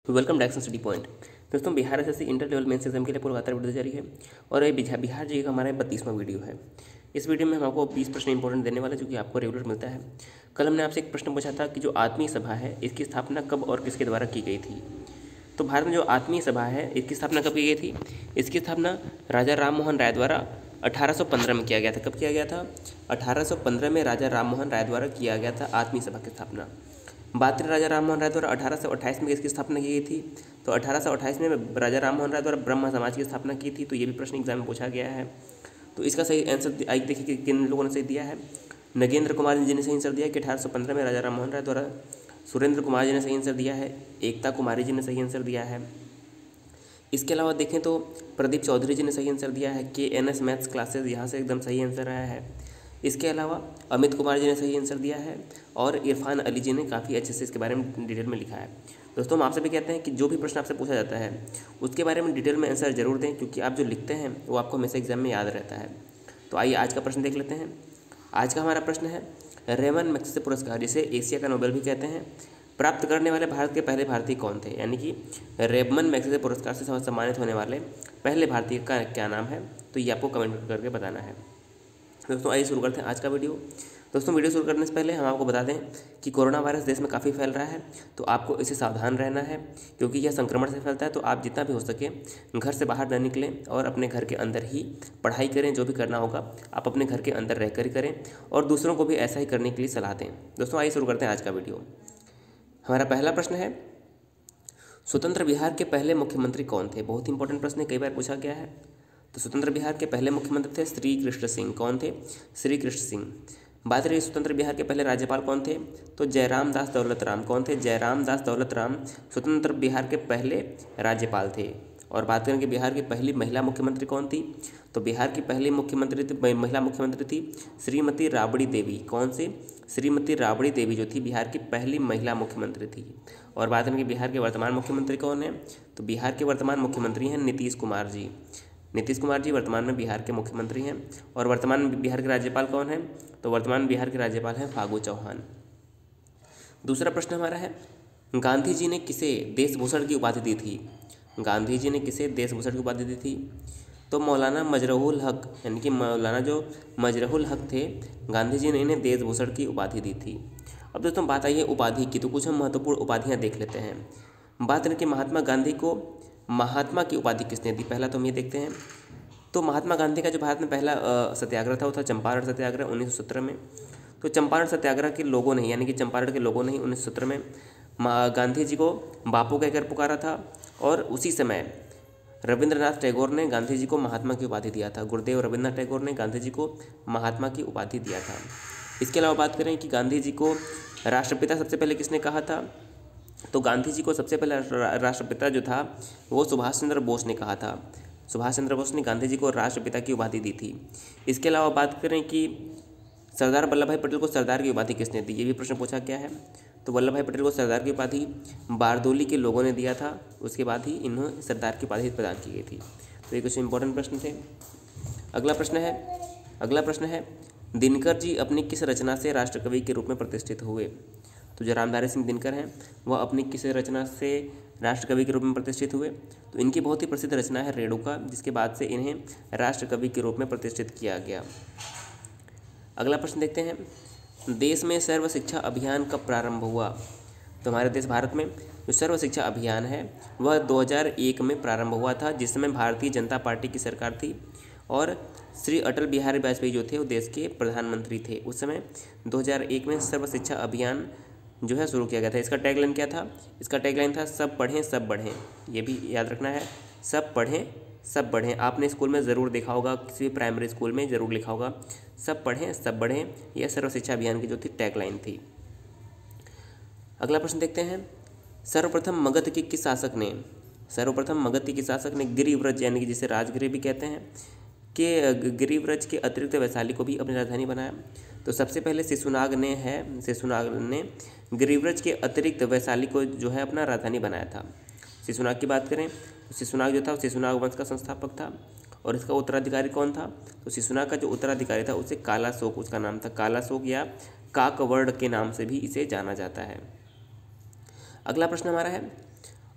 Welcome to Action Study Point. दोस्तों, Bihar SSC inter level mains exam के लिए लगातार वीडियो जारी है और ये बिहार जी का हमारा 32वां वीडियो है। इस वीडियो में हम आपको 20 प्रश्न इंपॉर्टेंट देने वाले जो कि आपको रेगुलर मिलता है। कल हमने आपसे एक प्रश्न पूछा था कि जो आत्मीय सभा है इसकी स्थापना कब और किसके द्वारा की गई थी। तो भारत में जो आत्मीय सभा है इसकी स्थापना कब की गई थी? इसकी स्थापना राजा राम मोहन राय द्वारा 1815 में किया गया था। कब किया गया था? 1815 में राजा राम मोहन राय द्वारा किया गया था आत्मीय सभा की स्थापना। बात करें राजा राम मोहन राय द्वारा 1828 में इसकी स्थापना की गई थी, तो 1828 में राजा राम मोहन राय द्वारा ब्रह्म समाज की स्थापना की थी। तो ये भी प्रश्न एग्जाम में पूछा गया है। तो इसका सही आंसर आइए देखिए कि किन लोगों ने सही दिया है। नगेंद्र कुमार जी ने सही आंसर दिया कि 1815 में राजा राम मोहन राय द्वारा। सुरेंद्र कुमार जी ने सही आंसर दिया है। एकता कुमारी जी ने सही आंसर दिया है। इसके अलावा देखें तो प्रदीप चौधरी जी ने सही आंसर दिया है। KNS मैथ्स क्लासेस, यहाँ से एकदम सही आंसर आया है। इसके अलावा अमित कुमार जी ने सही आंसर दिया है और इरफान अली जी ने काफ़ी अच्छे से इसके बारे में डिटेल में लिखा है। दोस्तों, हम आपसे भी कहते हैं कि जो भी प्रश्न आपसे पूछा जाता है उसके बारे में डिटेल में आंसर जरूर दें, क्योंकि आप जो लिखते हैं वो आपको हमेशा एग्जाम में याद रहता है। तो आइए आज का प्रश्न देख लेते हैं। आज का हमारा प्रश्न है, रेमन मैग्सेसे पुरस्कार, जिसे एशिया का नोबेल भी कहते हैं, प्राप्त करने वाले भारत के पहले भारतीय कौन थे? यानी कि रेमन मैग्सेसे पुरस्कार से सम्मानित होने वाले पहले भारतीय का क्या नाम है? तो ये आपको कमेंट करके बताना है। दोस्तों, आइए शुरू करते हैं आज का वीडियो। दोस्तों, वीडियो शुरू करने से पहले हम आपको बता दें कि कोरोना वायरस देश में काफ़ी फैल रहा है, तो आपको इससे सावधान रहना है, क्योंकि यह संक्रमण से फैलता है। तो आप जितना भी हो सके घर से बाहर न निकलें और अपने घर के अंदर ही पढ़ाई करें। जो भी करना होगा आप अपने घर के अंदर रहकर ही करें और दूसरों को भी ऐसा ही करने के लिए सलाह दें। दोस्तों, आइए शुरू करते हैं आज का वीडियो। हमारा पहला प्रश्न है, स्वतंत्र बिहार के पहले मुख्यमंत्री कौन थे? बहुत ही इंपॉर्टेंट प्रश्न है, कई बार पूछा गया है। तो स्वतंत्र बिहार के पहले मुख्यमंत्री थे श्री कृष्ण सिंह। कौन थे? श्री कृष्ण सिंह। बात रही स्वतंत्र बिहार के पहले राज्यपाल कौन थे? तो जयराम दास दौलत राम। कौन थे? जयराम दास दौलत राम स्वतंत्र बिहार के पहले राज्यपाल थे। और बात करें कि बिहार की पहली महिला मुख्यमंत्री कौन थी? तो बिहार की पहली महिला मुख्यमंत्री थी श्रीमती राबड़ी देवी। कौन सी? श्रीमती राबड़ी देवी जो थी बिहार की पहली महिला मुख्यमंत्री थी। और बात करें कि बिहार के वर्तमान मुख्यमंत्री कौन है? तो बिहार के वर्तमान मुख्यमंत्री हैं नीतीश कुमार जी। नीतीश कुमार जी वर्तमान में बिहार के मुख्यमंत्री हैं। और वर्तमान में बिहार के राज्यपाल कौन हैं? तो वर्तमान बिहार के राज्यपाल हैं फागू चौहान। दूसरा प्रश्न हमारा है, गांधी जी ने किसे देशभूषण की उपाधि दी थी? गांधी जी ने किसे देशभूषण की उपाधि दी थी? तो मौलाना मजरूल हक, यानी कि मौलाना जो मजरूल हक थे, गांधी जी ने इन्हें देशभूषण की उपाधि दी थी। अब दोस्तों बात आई है उपाधि की, तो कुछ हम महत्वपूर्ण उपाधियाँ देख लेते हैं। बात करें कि महात्मा गांधी को महात्मा की उपाधि किसने दी? पहला तो हम ये देखते हैं, तो महात्मा गांधी का जो भारत में पहला सत्याग्रह था वो था चंपारण सत्याग्रह 1917 में। तो चंपारण सत्याग्रह के लोगों ने, यानी कि चंपारण के लोगों ने ही 1917 में गांधी जी को बापू कहकर पुकारा था। और उसी समय रविंद्रनाथ टैगोर ने गांधी जी को महात्मा की उपाधि दिया था। गुरुदेव रविंद्रनाथ टैगोर ने गांधी जी को महात्मा की उपाधि दिया था। इसके अलावा बात करें कि गांधी जी को राष्ट्रपिता सबसे पहले किसने कहा था? तो गांधी जी को सबसे पहले राष्ट्रपिता जो था वो सुभाष चंद्र बोस ने कहा था। सुभाष चंद्र बोस ने गांधी जी को राष्ट्रपिता की उपाधि दी थी। इसके अलावा बात करें कि सरदार वल्लभ भाई पटेल को सरदार की उपाधि किसने दी? ये भी प्रश्न पूछा गया है। तो वल्लभ भाई पटेल को सरदार की उपाधि बारदोली के लोगों ने दिया था, उसके बाद ही इन्हें सरदार की उपाधि प्रदान की गई थी। तो ये कुछ इंपॉर्टेंट प्रश्न थे। अगला प्रश्न है, दिनकर जी अपनी किस रचना से राष्ट्रकवि के रूप में प्रतिष्ठित हुए? तो जो रामधारी सिंह दिनकर हैं वह अपनी किस रचना से राष्ट्रकवि के रूप में प्रतिष्ठित हुए? तो इनकी बहुत ही प्रसिद्ध रचना है रेणुका, जिसके बाद से इन्हें राष्ट्रकवि के रूप में प्रतिष्ठित किया गया। अगला प्रश्न देखते हैं, देश में सर्व शिक्षा अभियान कब प्रारंभ हुआ? तो हमारे देश भारत में जो सर्व शिक्षा अभियान है वह 2001 में प्रारंभ हुआ था, जिस समय भारतीय जनता पार्टी की सरकार थी और श्री अटल बिहारी वाजपेयी जो थे वो देश के प्रधानमंत्री थे। उस समय 2001 में सर्व शिक्षा अभियान जो है शुरू किया गया था। इसका टैगलाइन क्या था? इसका टैगलाइन था सब पढ़ें सब बढ़ें। ये भी याद रखना है, सब पढ़ें सब बढ़ें। आपने स्कूल में ज़रूर देखा होगा, किसी भी प्राइमरी स्कूल में ज़रूर लिखा होगा, सब पढ़ें सब बढ़ें। यह सर्व शिक्षा अभियान की जो थी टैगलाइन थी। अगला प्रश्न देखते हैं, सर्वप्रथम मगध के किस शासक ने गिरिव्रज, यानी कि जिसे राजगिरी भी कहते हैं, कि गिरिव्रज के अतिरिक्त वैशाली को भी अपनी राजधानी बनाया? तो सबसे पहले शिशुनाग ने गिरिव्रज के अतिरिक्त वैशाली को जो है अपना राजधानी बनाया था। शिशुनाग की बात करें तो शिशुनाग जो था शिशुनाग वंश का संस्थापक था। और इसका उत्तराधिकारी कौन था? तो शिशुनाग का जो उत्तराधिकारी था उसे कालाशोक, उसका नाम था कालाशोक या काकवर्ण के नाम से भी इसे जाना जाता है। अगला प्रश्न हमारा है,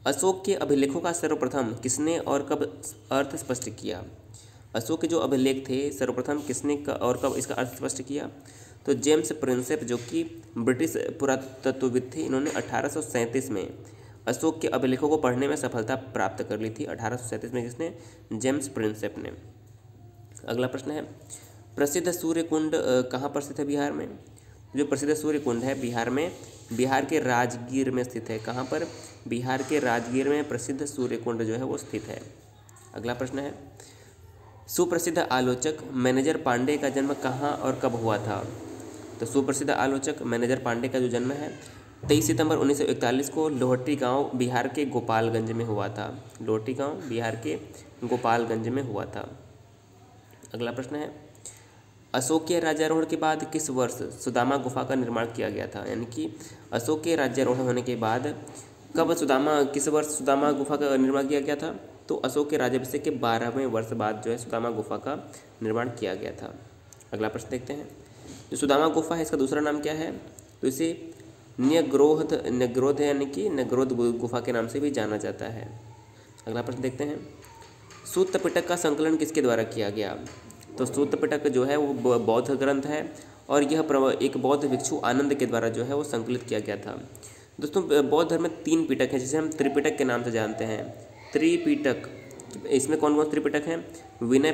अशोक के अभिलेखों का सर्वप्रथम किसने और कब अर्थ स्पष्ट किया? अशोक के जो अभिलेख थे सर्वप्रथम किसने और कब इसका अर्थ स्पष्ट किया? तो जेम्स प्रिंसेप जो कि ब्रिटिश पुरातत्वविद थे, इन्होंने 1837 में अशोक के अभिलेखों को पढ़ने में सफलता प्राप्त कर ली थी। 1837 में किसने? जेम्स प्रिंसेप ने। अगला प्रश्न है, प्रसिद्ध सूर्य कुंड कहाँ पर स्थित है बिहार में? जो प्रसिद्ध सूर्य कुंड है बिहार में, बिहार के राजगीर में स्थित है। कहाँ पर? बिहार के राजगीर में प्रसिद्ध सूर्य कुंड जो है वो स्थित है। अगला प्रश्न है, सुप्रसिद्ध आलोचक मैनेजर पांडे का जन्म कहाँ और कब हुआ था? तो सुप्रसिद्ध आलोचक मैनेजर पांडे का जो जन्म है 23 सितंबर 1941 को लोहटी गांव बिहार के गोपालगंज में हुआ था। लोहटी गांव बिहार के गोपालगंज में हुआ था। अगला प्रश्न है, अशोक के राज्यारोहण के बाद किस वर्ष सुदामा गुफा का निर्माण किया गया था? यानी कि अशोक के राज्यारोहण होने के बाद कब किस वर्ष सुदामा गुफा का निर्माण किया गया था? तो अशोक के राज्याभिषेक के 12वें वर्ष बाद जो है सुदामा गुफा का निर्माण किया गया था। अगला प्रश्न देखते हैं, जो सुदामा गुफा है इसका दूसरा नाम क्या है? तो इसे नग्रोध यानी कि नग्रोध गुफा के नाम से भी जाना जाता है। अगला प्रश्न देखते हैं, सूत पिटक का संकलन किसके द्वारा किया गया? तो सूत पिटक जो है वो बौद्ध ग्रंथ है और यह एक बौद्ध भिक्षु आनंद के द्वारा जो है वो संकलित किया गया था। दोस्तों बौद्ध धर्म में 3 पिटक हैं जिसे हम त्रिपिटक के नाम से जानते हैं। त्रिपिटक, इसमें कौन कौन त्रिपिटक हैं? विनय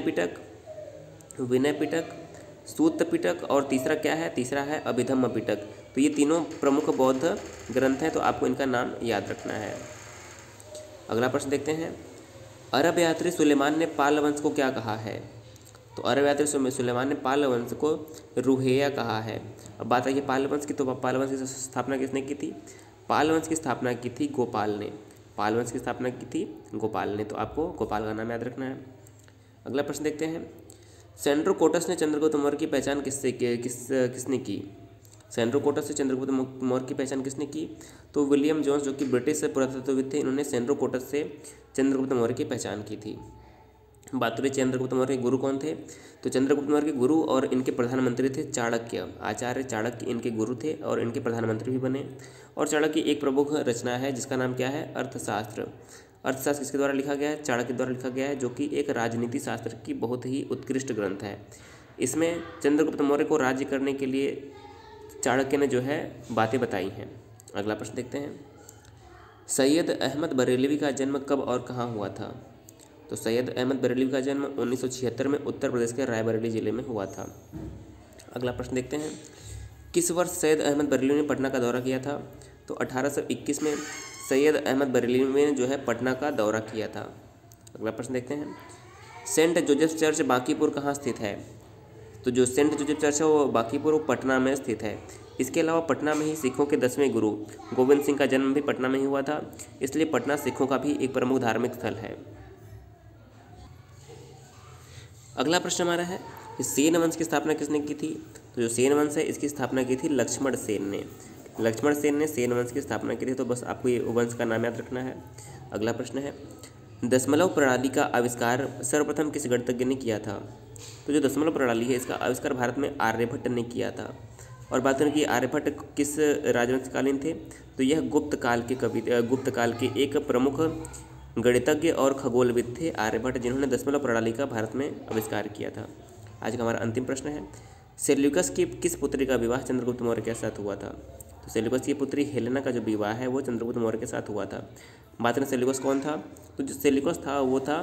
पिटक, सूत पिटक और तीसरा क्या है? तीसरा है अभिधम्म पिटक। तो ये तीनों प्रमुख बौद्ध ग्रंथ हैं, तो आपको इनका नाम याद रखना है। अगला प्रश्न देखते हैं, अरब यात्री सुलेमान ने पाल वंश को क्या कहा है? तो अरब यात्री सुलेमान ने पाल वंश को रूहेया कहा है। अब बात आई है पाल वंश की, तो पाल वंश की स्थापना किसने की थी? पाल वंश की स्थापना की थी गोपाल ने। पाल वंश की स्थापना की थी गोपाल ने, तो आपको गोपाल का नाम याद रखना है। अगला प्रश्न देखते हैं, सेंड्रोकोटस ने चंद्रगुप्त मौर्य की पहचान किसने की? सेंड्रोकोटस से चंद्रगुप्त मौर्य की पहचान किसने की? तो विलियम जोन्स जो कि ब्रिटिश पुरातत्वविद थे, इन्होंने सेंड्रोकोटस से चंद्रगुप्त मौर्य की पहचान की थी। बात करें चंद्रगुप्त मौर्य के गुरु कौन थे? तो चंद्रगुप्त मौर्य के गुरु और इनके प्रधानमंत्री थे चाणक्य। आचार्य चाणक्य इनके गुरु थे और इनके प्रधानमंत्री भी बने। और चाणक्य की एक प्रमुख रचना है जिसका नाम क्या है? अर्थशास्त्र। अर्थशास्त्र किसके द्वारा लिखा गया है? चाणक्य द्वारा लिखा गया है, जो कि एक राजनीति शास्त्र की बहुत ही उत्कृष्ट ग्रंथ है। इसमें चंद्रगुप्त मौर्य को राज्य करने के लिए चाणक्य ने जो है बातें बताई हैं। अगला प्रश्न देखते हैं, सैयद अहमद बरेलवी का जन्म कब और कहाँ हुआ था? तो सैयद अहमद बरेलवी का जन्म 1976 में उत्तर प्रदेश के रायबरेली जिले में हुआ था। अगला प्रश्न देखते हैं, किस वर्ष सैयद अहमद बरेलवी ने पटना का दौरा किया था? तो 1821 में सैयद अहमद बरेलवी ने जो है पटना का दौरा किया था। अगला प्रश्न देखते हैं, सेंट जोसेफ चर्च बांकीपुर कहाँ स्थित है? तो जो सेंट जोसेफ चर्च है वो बांकीपुर पटना में स्थित है। इसके अलावा पटना में ही सिखों के 10वें गुरु गोविंद सिंह का जन्म भी पटना में ही हुआ था, इसलिए पटना सिखों का भी एक प्रमुख धार्मिक स्थल है। अगला प्रश्न हमारा है, सेन वंश की स्थापना किसने की थी? तो जो सेन वंश है इसकी स्थापना की थी लक्ष्मण सेन ने। लक्ष्मण सेन ने सेन वंश की स्थापना की थी, तो बस आपको ये वंश का नाम याद रखना है। अगला प्रश्न है, दशमलव प्रणाली का आविष्कार सर्वप्रथम किस गणितज्ञ ने किया था? तो जो दशमलव प्रणाली है इसका आविष्कार भारत में आर्यभट्ट ने किया था। और बात करें कि आर्यभट्ट किस राजवंशकालीन थे? तो यह गुप्त काल के एक प्रमुख गणितज्ञ और खगोलविद थे आर्यभट्ट, जिन्होंने दशमलव प्रणाली का भारत में आविष्कार किया था। आज का हमारा अंतिम प्रश्न है, सेल्यूकस की किस पुत्री का विवाह चंद्रगुप्त मौर्य के साथ हुआ था? तो सेल्यूकस की पुत्री हेलेना का जो विवाह है वो चंद्रगुप्त मौर्य के साथ हुआ था। बात करें सेल्यूकस कौन था? तो जो सेल्यूकस था वो था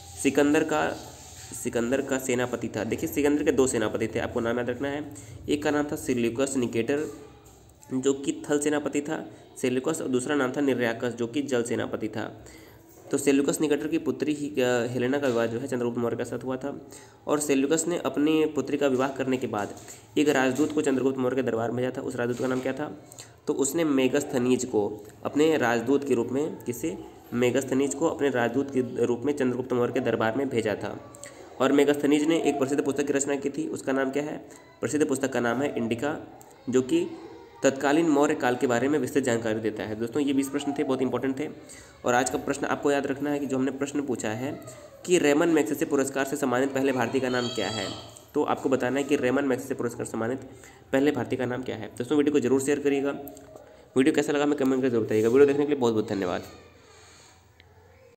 सिकंदर का सेनापति था। देखिए सिकंदर के 2 सेनापति थे, आपको नाम याद रखना है। एक का नाम था सेल्यूकस निकेटर जो कि थल सेनापति था सेल्यूकस, और दूसरा नाम था निर्याकस जो कि जल सेनापति था। तो सेल्यूकस निकेटर की पुत्री हेलेना का विवाह जो है चंद्रगुप्त मौर्य के साथ हुआ था। और सेल्यूकस ने अपनी पुत्री का विवाह करने के बाद एक राजदूत को चंद्रगुप्त मौर्य के दरबार में भेजा था। उस राजदूत का नाम क्या था? तो उसने मेगस्थनीज को अपने राजदूत के रूप में मेगस्थनीज को अपने राजदूत के रूप में चंद्रगुप्त मौर्य के दरबार में भेजा था। और मेगस्थनीज ने एक प्रसिद्ध पुस्तक की रचना की थी, उसका नाम क्या है? प्रसिद्ध पुस्तक का नाम है इंडिका, जो कि तत्कालीन मौर्य काल के बारे में विस्तृत जानकारी देता है। दोस्तों ये 20 प्रश्न थे, बहुत इंपॉर्टेंट थे। और आज का प्रश्न आपको याद रखना है कि जो हमने प्रश्न पूछा है कि रेमन मैग्सेसे पुरस्कार से सम्मानित पहले भारतीय का नाम क्या है, तो आपको बताना है कि रेमन मैग्सेसे पुरस्कार सम्मानित पहले भारतीय का नाम क्या है। दोस्तों वीडियो को जरूर शेयर करिएगा। वीडियो कैसा लगा हमें कमेंट करके जरूर बताइएगा। वीडियो देखने के लिए बहुत बहुत धन्यवाद।